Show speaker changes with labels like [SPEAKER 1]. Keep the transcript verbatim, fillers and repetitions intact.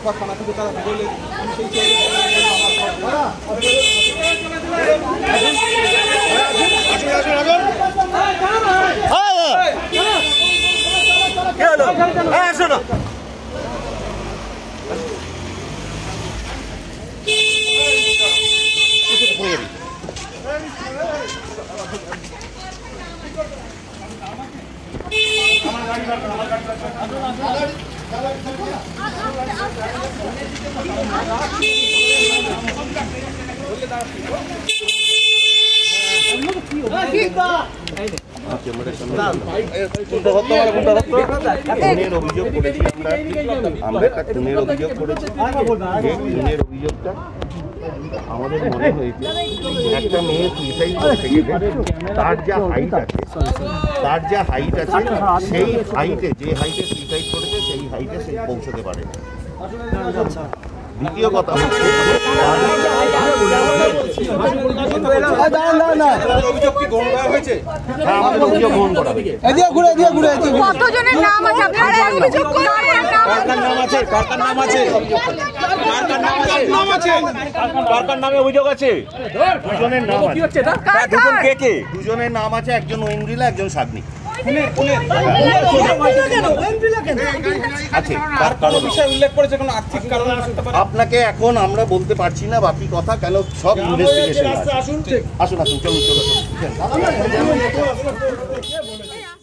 [SPEAKER 1] থানা থেকে তারা বলে অভিযোগ করেছি আমরা একটা খুনের অভিযোগ করেছি। এই খুনের অভিযোগটা আমাদের মনে হয়েছে একটা মেয়ে সুইসাইড করতে গেলে তার যা হাইট আছে তার যা হাইট আছে সেই হাইটে যে হাইটে সুইসাইড করেছে সেই হাইটে সে পৌঁছতে পারে। দ্বিতীয় কথা হচ্ছে
[SPEAKER 2] কতজনের নাম আছে
[SPEAKER 3] কার নামে অভিযোগ আছে?
[SPEAKER 1] দুজনের নাম আছে।
[SPEAKER 3] দুজন কে কে?
[SPEAKER 1] দুজনের নাম আছে, একজন ঐন্দ্রিলা একজন সাগ্নিক। আপনাকে এখন আমরা বলতে পারছি না বাকি কথা, কেন সব ইনভেস্টিগেশন। আসুন আসুন চলুন চলুন।